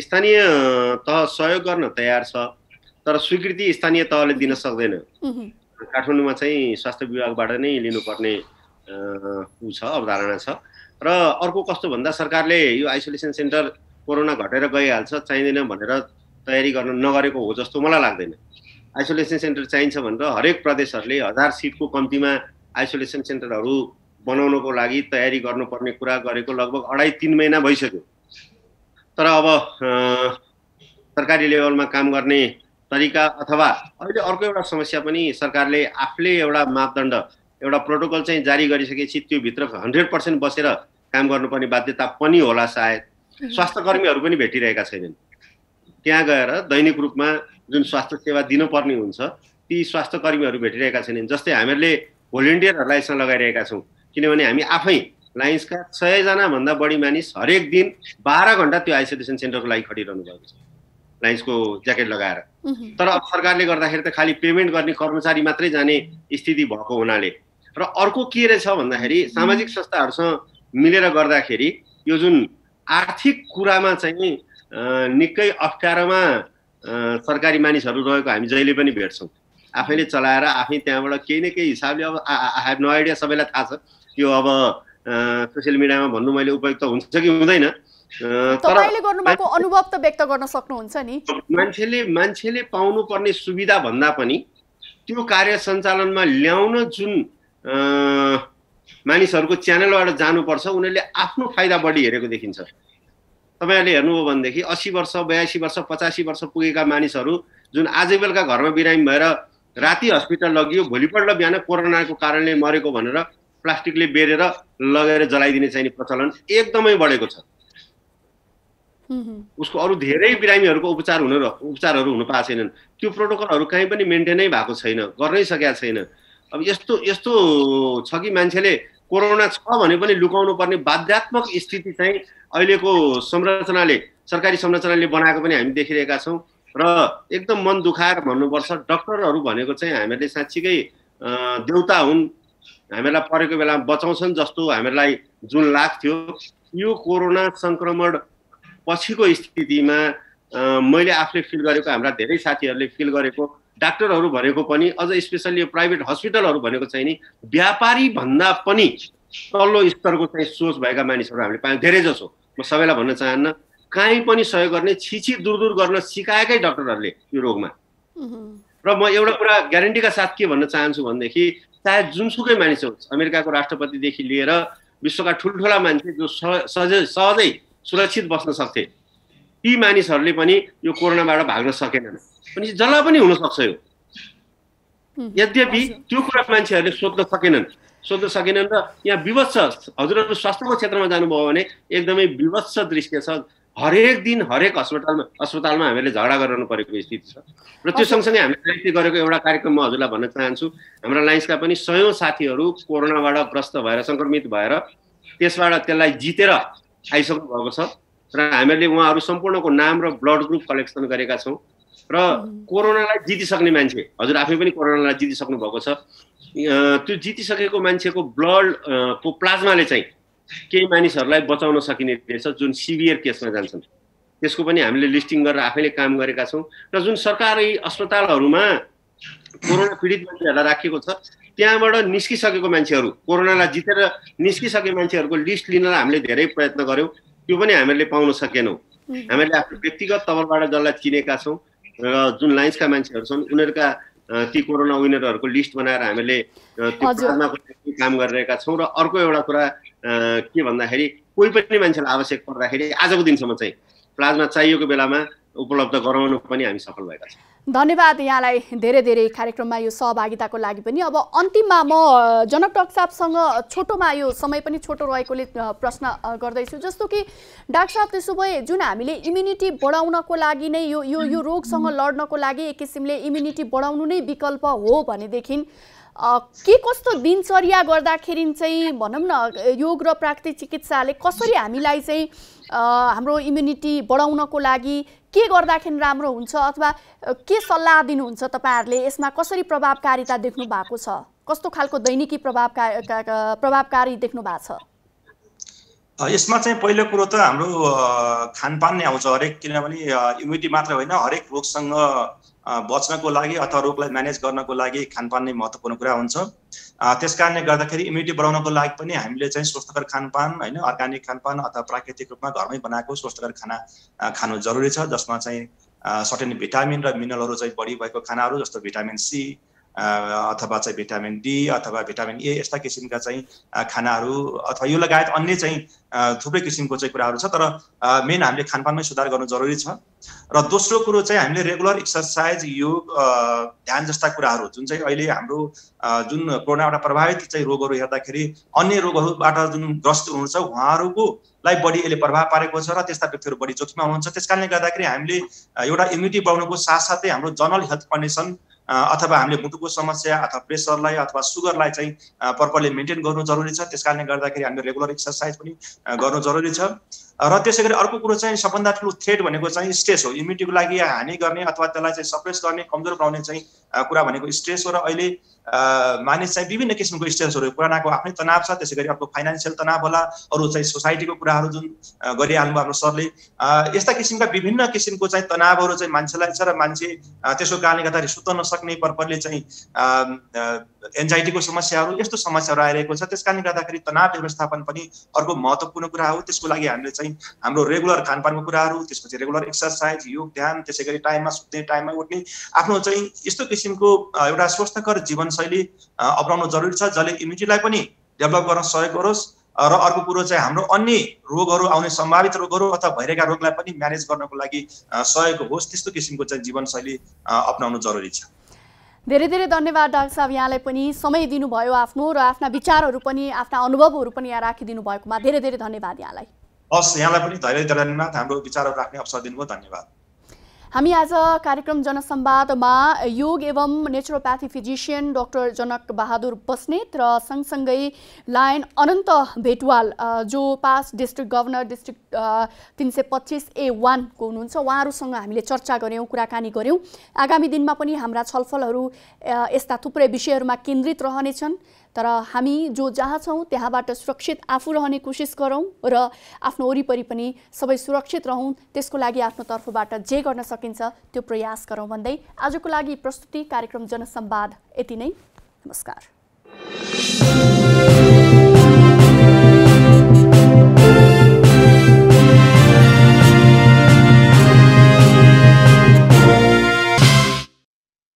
स्थानीय तह सहयोग गर्न तयार छ तर स्वीकृति स्थानीय तहले दिन सक्दैन। काठमाडौँमा चाहिँ स्वास्थ्य विभागबाट नै लिनुपर्ने ऊ छ, अवधारणा छ। र अर्को कस्तो भन्दा सरकारले यो आइसोलेसन सेन्टर कोरोना घटेर गइहाल्छ चाहिँदैन भनेर तयारी गर्न नगरेको हो जस्तो मलाई लाग्दैन। आइसोलेसन सेन्टर चाहिन्छ भनेर हरेक प्रदेशहरूले हजार सिटको कम्तीमा आइसोलेसन सेन्टरहरू बनाउनको लागि तयारी गर्नुपर्ने कुरा गरेको लगभग अढाई तिन महिना भइसक्यो। तर अब सरकारी लेभलमा काम गर्ने तरिका अथवा अहिले अर्को एउटा समस्या पनि सरकारले आफूले एउटा मापदण्ड एउटा प्रोटोकल चाहिँ जारी गरिसकेपछि त्यो भित्र हन्ड्रेड पर्सेन्ट बसेर काम गर्नुपर्ने बाध्यता पनि होला सायद। स्वास्थ्य कर्मीहरू पनि भेटिरहेका छैनन्। त्यहाँ गएर दैनिक रूपमा जुन स्वास्थ्य सेवा दिनुपर्ने हुन्छ ती स्वास्थ्य कर्मीहरू भेटिरहेका छैनन्। जस्तै हामीहरूले भोलिन्टियरहरूलाई यसमा लगाइरहेका छौँ, किनभने हामी आफै लाइन्सका सयजना भन्दा बढी मानिस हरेक दिन बाह्र घन्टा त्यो आइसोलेसन सेन्टरको लागि खटिरहनु भएको छ लाइन्सको ज्याकेट लगाएर। तर अब सरकारले गर्दाखेरि त खालि पेमेन्ट गर्ने कर्मचारी मात्रै जाने स्थिति भएको हुनाले र अर्को के रहेछ भन्दाखेरि सामाजिक संस्थाहरूसँग मिलेर गर्दाखेरि यो जुन आर्थिक कुरामा चाहिँ निकै अप्ठ्यारोमा सरकारी मानिसहरू रहेको हामी जहिले पनि भेट्छौँ। आफैले चलाएर आफै त्यहाँबाट केही न केही हिसाबले अब आई हेभ नो आइडिया, सबैलाई थाहा छ यो अब सोसियल मिडियामा भन्नु मैले उपयुक्त हुन्छ कि हुँदैन। तपाईले गर्नुभएको अनुभव त व्यक्त गर्न सक्नुहुन्छ नि। मान्छेले मान्छेले पाउनुपर्ने सुविधा भन्दा पनि त्यो कार्य सञ्चालनमा ल्याउन जुन मानिसहरूको च्यानलबाट जानुपर्छ उनीहरूले आफ्नो फाइदा बढी हेरेको देखिन्छ। तपाईँहरूले हेर्नुभयो भनेदेखि अस्सी वर्ष बयासी वर्ष पचासी वर्ष पुगेका मानिसहरू जुन आजै बेलुका घरमा बिरामी भएर राति हस्पिटल लगियो, भोलिपल्ट बिहान कोरोनाको कारणले मरेको भनेर प्लास्टिकले बेरेर लगेर जलाइदिने चाहिने प्रचलन एकदमै बढेको छ। उसको अरू धेरै बिरामीहरूको उपचार हुन उपचारहरू हुन पाएको छैनन्। त्यो प्रोटोकलहरू कहीँ पनि मेन्टेनै भएको छैन, गर्नै सकेका छैन। अब यस्तो यस्तो छ कि मान्छेले कोरोना छ भने पनि लुकाउनु पर्ने बाध्यात्मक स्थिति चाहिँ अहिलेको संरचनाले सरकारी संरचनाले बनाएको पनि हामी देखिरहेका छौँ। र एकदम मन दुखाएर भन्नुपर्छ, डक्टरहरू भनेको चाहिँ हामीहरूले साँच्चीकै देउता हुन्, हामीलाई परेको बेलामा बचाउँछन् जस्तो हामीलाई जुन लाग्थ्यो। यो कोरोना सङ्क्रमण पछिको स्थितिमा मैले आफूले फिल गरेको, हाम्रा धेरै साथीहरूले फिल गरेको, डाक्टरहरू भनेको पनि अझ स्पेसल्ली यो प्राइभेट हस्पिटलहरू भनेको चाहिँ नि व्यापारी भन्दा पनि तल्लो स्तरको चाहिँ सोच भएका मानिसहरू हामीले पायौँ धेरै जसो। म सबैलाई भन्न चाहन्न, काहीँ पनि सहयोग गर्ने छिछि दूर दूर गर्न सिकाएकै डक्टरहरूले यो रोगमा। र म एउटा कुरा ग्यारेन्टीका साथ के भन्न चाहन्छु भनेदेखि चाहे जुनसुकै मानिस होस्, अमेरिकाको राष्ट्रपतिदेखि लिएर विश्वका ठुल्ठुला मान्छे जो सहजै सहजै सुरक्षित बस्न सक्थे, ती मानिसहरूले पनि यो कोरोनाबाट भाग्न सकेनन्। पनि जसलाई पनि हुनसक्छ यो। यद्यपि त्यो कुरा मान्छेहरूले सोध्न सकेनन् सोध्न सकेनन् र यहाँ विवत्स, हजुरहरू स्वास्थ्यको क्षेत्रमा जानुभयो भने एकदमै विवत्स दृश्य छ। हरेक दिन हरेक अस्पतालमा अस्पतालमा हामीले झगडा गरिरहनु परेको स्थिति छ। र त्यो सँगसँगै हामीले लाइन्सले गरेको एउटा कार्यक्रम म हजुरलाई भन्न चाहन्छु। हाम्रा लाइन्सका पनि सयौँ साथीहरू कोरोनाबाट ग्रस्त भएर सङ्क्रमित भएर त्यसबाट त्यसलाई जितेर आइसक्नु भएको छ। र हामीहरूले उहाँहरू सम्पूर्णको नाम र ब्लड ग्रुप कलेक्सन गरेका छौँ। र कोरोनालाई जितिसक्ने मान्छे, हजुर आफै पनि कोरोनालाई जितिसक्नु भएको छ, त्यो जितिसकेको मान्छेको ब्लड को प्लाज्माले चाहिँ केही मानिसहरूलाई बचाउन सकिने रहेछ जुन सिभियर केसमा जान्छन्। त्यसको पनि हामीले लिस्टिङ गरेर आफैले काम गरेका छौँ। र जुन सरकारी अस्पतालहरूमा कोरोना पीडित मान्छेहरूलाई राखिएको छ त्यहाँबाट निस्किसकेको मान्छेहरू, कोरोनालाई जितेर निस्किसकेको मान्छेहरूको लिस्ट लिनलाई हामीले धेरै प्रयत्न गऱ्यौँ, त्यो पनि हामीले पाउन सकेनौँ। हामीले आफ्नो व्यक्तिगत तवरबाट जसलाई चिनेका छौँ र जुन लाइन्सका मान्छेहरू छन् उनीहरूका ती कोरोना विनरहरूको लिस्ट बनाएर हामीले त्यो प्लाज्माको काम गरिरहेका छौँ। र अर्को एउटा कुरा के भन्दाखेरि कोही पनि मान्छेलाई आवश्यक पर्दाखेरि आजको दिनसम्म चाहिँ प्लाज्मा चाहिएको बेलामा उपलब्ध गराउनु पनि हामी सफल भएका छौँ। धन्यवाद यहाँलाई धेरै धेरै कार्यक्रममा यो सहभागिताको लागि पनि। अब अन्तिममा म जनक डाक्टर साहबसँग छोटोमा, यो समय पनि छोटो रहेकोले प्रश्न गर्दैछु, जस्तो कि डाक्टर साहब त्यसो भए जुन हामीले इम्युनिटी बढाउनको लागि नै यो यो यो रोगसँग लड्नको लागि एक किसिमले इम्युनिटी बढाउनु नै विकल्प हो भनेदेखि के कस्तो दिनचर्या गर्दाखेरि चाहिँ भनौँ न योग र प्राकृतिक चिकित्साले कसरी हामीलाई चाहिँ हाम्रो इम्युनिटी बढाउनको लागि के गर्दाखेरि राम्रो हुन्छ अथवा के सल्लाह दिनुहुन्छ तपाईँहरूले? यसमा कसरी प्रभावकारिता देख्नु भएको छ? कस्तो खालको दैनिकी प्रभावका प्रभावकारी देख्नु भएको छ? यसमा चाहिँ पहिलो कुरो त हाम्रो खानपान नै आउँछ हरेक, किनभने इम्युनिटी मात्र होइन हरेक रोगसँग बच्नको लागि अथवा रोगलाई म्यानेज गर्नको लागि खानपान नै महत्त्वपूर्ण कुरा हुन्छ। त्यसकारणले गर्दाखेरि इम्युनिटी बढाउनको लागि पनि हामीले चाहिँ स्वस्थकर खानपान हैन अर्ग्यानिक खानपान अथवा प्राकृतिक रूपमा घरमै बनाएको स्वस्थकर खाना खानु जरुरी छ, जसमा चाहिँ सर्टेन भिटामिन र मिनरलहरू चाहिँ बढी भएको खानाहरू जस्तो भिटामिन सी अथवा चाहिँ भिटामिन डी अथवा भिटामिन ए यस्ता किसिमका चाहिँ खानाहरू अथवा यो लगायत अन्य चाहिँ थुप्रै किसिमको चाहिँ कुराहरू छ। तर मेन हामीले खानपानमै सुधार गर्नु जरुरी छ। र दोस्रो कुरो चाहिँ हामीले रेगुलर एक्सरसाइज, योग, ध्यान जस्ता कुराहरू जुन चाहिँ अहिले हाम्रो जुन कोरोनाबाट प्रभावित चाहिँ रोगहरू हेर्दाखेरि अन्य रोगहरूबाट जुन ग्रस्त हुनुहुन्छ उहाँहरूको लाई बढी यसले प्रभाव पारेको छ र त्यस्ता व्यक्तिहरू बढी जोखिममा हुनुहुन्छ। त्यसकारणले गर्दाखेरि हामीले एउटा इम्युनिटी बढाउनुको साथसाथै हाम्रो जनरल हेल्थ कन्डिसन अथवा हामीले मुटुको समस्या अथवा प्रेसरलाई अथवा सुगरलाई चाहिँ प्रपरली मेन्टेन गर्नु जरुरी छ। त्यसकारणले गर्दाखेरि हामीले रेगुलर एक्सरसाइज पनि गर्नु जरुरी छ। र त्यसैगरी अर्को कुरो चाहिँ सबभन्दा ठुलो थ्रेट भनेको चाहिँ स्ट्रेस हो। इम्युनिटीको लागि हानि गर्ने अथवा त्यसलाई चाहिँ सप्रेस गर्ने, कमजोर बनाउने चाहिँ कुरा भनेको स्ट्रेस हो। र अहिले मानिस चाहिँ विभिन्न किसिमको स्ट्रेसहरू, पुरानाको आफ्नै तनाव छ, त्यसैगरी अर्को फाइनान्सियल तनाव होला, अरू चाहिँ सोसाइटीको कुराहरू जुन गरिहाल्नु हाम्रो सरले, यस्ता किसिमका विभिन्न किसिमको चाहिँ तनावहरू चाहिँ मान्छेलाई छ र मान्छे त्यसको कारणले गर्दाखेरि सुत्न नसक्ने, प्रपरली चाहिँ एन्जाइटीको समस्याहरू यस्तो समस्याहरू आइरहेको छ। त्यसकारणले गर्दाखेरि तनाव व्यवस्थापन पनि अर्को महत्त्वपूर्ण कुरा हो। त्यसको लागि हामीले चाहिँ हाम्रो रेगुलर खानपानको कुराहरू, त्यसपछि रेगुलर एक्सरसाइज, योग, ध्यान, त्यसैगरी टाइममा सुत्ने, टाइममा उठ्ने, आफ्नो चाहिँ यस्तो किसिमको एउटा स्वस्थकर जीवनशैली अपनाउनु जरुरी छ जसले इम्युनिटीलाई पनि डेभलप गर्न सहयोग गरोस्। र अर्को कुरो चाहिँ हाम्रो अन्य रोगहरू आउने सम्भावित रोगहरू अथवा भइरहेका रोगलाई पनि म्यानेज गर्नको लागि सहयोग होस्, त्यस्तो किसिमको चाहिँ जीवनशैली अपनाउनु जरुरी छ। धेरै धेरै धन्यवाद डाक्टर साहब, यहाँलाई पनि समय दिनुभयो आफ्नो र आफ्ना विचारहरू पनि आफ्ना अनुभवहरू पनि यहाँ राखिदिनु भएकोमा धेरै धेरै धन्यवाद यहाँलाई। हस्, यहाँलाई पनि धेरै धेरै धन्यवाद, हाम्रो विचारहरू राख्ने अवसर दिनुभयो, धन्यवाद। हामी आज कार्यक्रम जनसंवादमा योग एवं naturopathy physician doctor Janak Bahadur Basnet र सँगसँगै लायन अनन्त भेटवाल जो पास्ट डिस्ट्रिक्ट गभर्नर डिस्ट्रिक्ट तीन सय पच्चीस ए वान को हुनुहुन्छ, उहाँहरूसँग हामीले चर्चा गऱ्यौँ, कुराकानी गऱ्यौँ। आगामी दिनमा पनि हाम्रा छलफलहरू यस्ता थुप्रै विषयहरूमा केन्द्रित रहनेछन्। तर हामी जो जहाँ छौँ त्यहाँबाट सुरक्षित आफू रहने कोसिस गरौँ र आफ्नो वरिपरि पनि सबै सुरक्षित रहौँ, त्यसको लागि आफ्नो तर्फबाट जे गर्न सकिन्छ त्यो प्रयास गरौँ भन्दै आजको लागि प्रस्तुति कार्यक्रम जनसंवाद यति नै। नमस्कार।